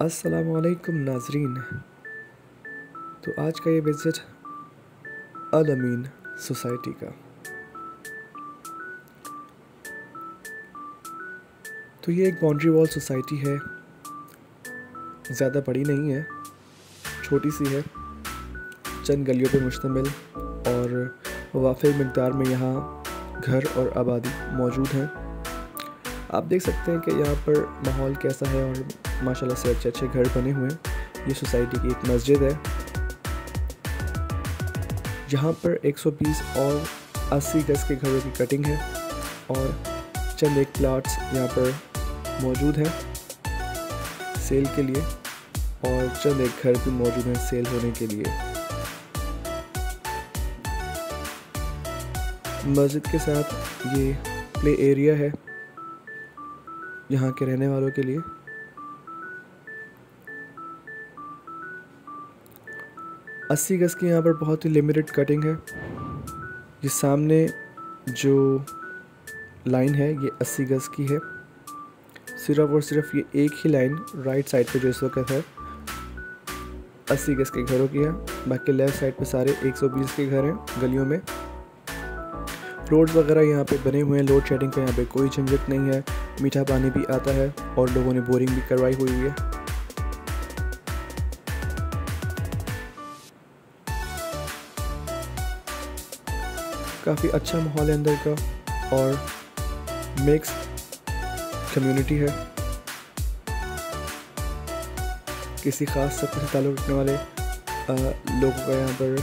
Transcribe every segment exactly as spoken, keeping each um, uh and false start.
अस्सलामुअलैकुम नाजरीन। तो आज का ये विज़िट अल अमीन सोसाइटी का। तो ये एक बाउंड्री वॉल सोसाइटी है, ज़्यादा बड़ी नहीं है, छोटी सी है, चंद गलियों पे मुश्तमिल और वाफ़िर मिक़दार में यहाँ घर और आबादी मौजूद हैं। आप देख सकते हैं कि यहाँ पर माहौल कैसा है और माशाल्लाह से अच्छे अच्छे घर बने हुए हैं। ये सोसाइटी की एक मस्जिद है। यहाँ पर एक सौ बीस और अस्सी गज के घरों की कटिंग है और चंद एक प्लाट्स यहाँ पर मौजूद हैं सेल के लिए और चंद एक घर भी मौजूद हैं सेल होने के लिए। मस्जिद के साथ ये प्ले एरिया है यहाँ के रहने वालों के लिए। अस्सी गज की यहाँ पर बहुत ही लिमिटेड कटिंग है। ये सामने जो लाइन है ये अस्सी गज की है। सिर्फ और सिर्फ ये एक ही लाइन राइट साइड पे जो इस वक्त है अस्सी गज के घरों की है। बाकी लेफ़्ट साइड पे सारे एक सौ बीस के घर हैं गलियों में। रोड्स वगैरह यहाँ पे बने हुए हैं। लोड शेडिंग का यहाँ पे कोई झंझट नहीं है। मीठा पानी भी आता है और लोगों ने बोरिंग भी करवाई हुई है। काफ़ी अच्छा माहौल है अंदर का और मिक्स कम्युनिटी है। किसी ख़ास सफ़र से ताल्लुक़ रखने वाले आ, लोगों का यहाँ पर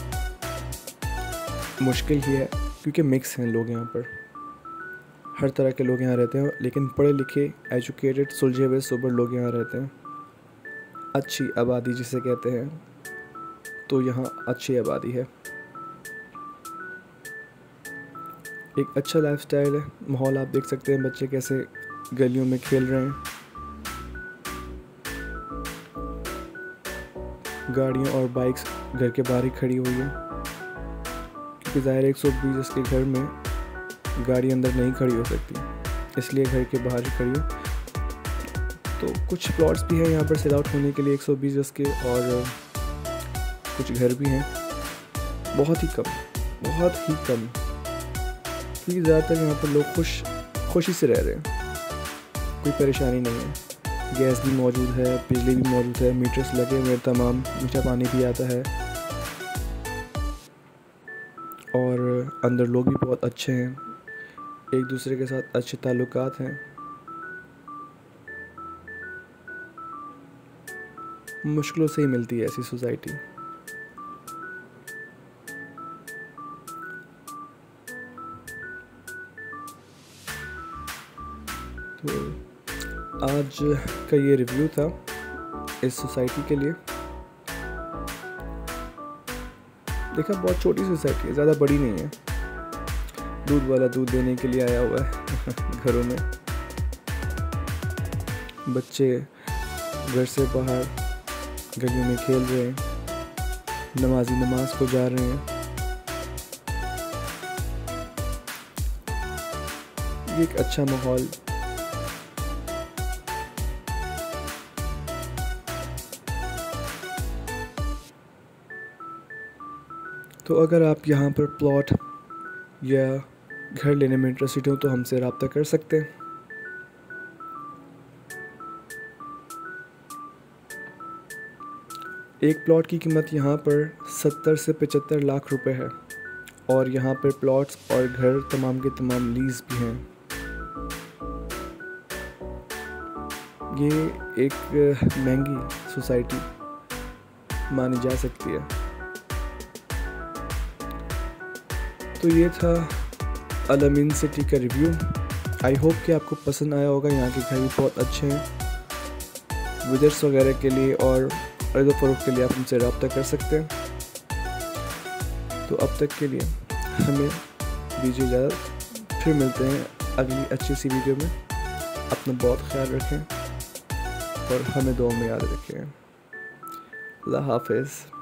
मुश्किल ही है क्योंकि मिक्स हैं लोग यहाँ पर। हर तरह के लोग यहाँ रहते हैं, लेकिन पढ़े लिखे एजुकेटेड सुलझे हुए सोबर लोग यहाँ रहते हैं। अच्छी आबादी जिसे कहते हैं, तो यहाँ अच्छी आबादी है। एक अच्छा लाइफस्टाइल है। माहौल आप देख सकते हैं, बच्चे कैसे गलियों में खेल रहे हैं। गाड़ियाँ और बाइक्स घर के बाहर ही खड़ी हुई हैं क्योंकि ज़ाहिर एक सौ बीस के घर में गाड़ी अंदर नहीं खड़ी हो सकती, इसलिए घर के बाहर ही खड़ी है। तो कुछ प्लॉट्स भी हैं यहाँ पर सेल आउट होने के लिए एक सौ बीस गज के और कुछ घर भी हैं। बहुत ही कम बहुत ही कम क्योंकि ज़्यादातर यहाँ पर लोग खुश खुशी से रह रहे हैं। कोई परेशानी नहीं है। गैस भी मौजूद है, बिजली भी मौजूद है, मीटर्स लगे हुए तमाम, मीठा पानी भी आता है और अंदर लोग भी बहुत अच्छे हैं, एक दूसरे के साथ अच्छे ताल्लुकात हैं। मुश्किलों से ही मिलती है ऐसी सोसाइटी। तो आज का ये रिव्यू था इस सोसाइटी के लिए। देखा, बहुत छोटी सोसाइटी है, ज़्यादा बड़ी नहीं है। दूध वाला दूध देने के लिए आया हुआ है घरों में। बच्चे घर से बाहर गलियों में खेल रहे हैं, नमाजी नमाज को जा रहे हैं। ये एक अच्छा माहौल तो अगर आप यहाँ पर प्लॉट या घर लेने में इंटरेस्टेड हो तो हमसे रब्ता कर सकते हैं। एक प्लॉट की कीमत यहाँ पर सत्तर से पचहत्तर लाख रुपए है और यहाँ पर प्लॉट्स और घर तमाम के तमाम लीज भी हैं। ये एक महंगी सोसाइटी मानी जा सकती है। तो ये था अल अमीन सिटी का रिव्यू। आई होप कि आपको पसंद आया होगा। यहाँ के घर भी बहुत अच्छे हैं। विजिट्स वगैरह के लिए और खरीद फरोख्त के लिए आप हमसे रब्ता कर सकते हैं। तो अब तक के लिए हमें दीजिए इजाज़त। फिर मिलते हैं अगली अच्छी सी वीडियो में। अपना बहुत ख्याल रखें और हमें दुआ में याद रखें। अल्लाह हाफ़िज़।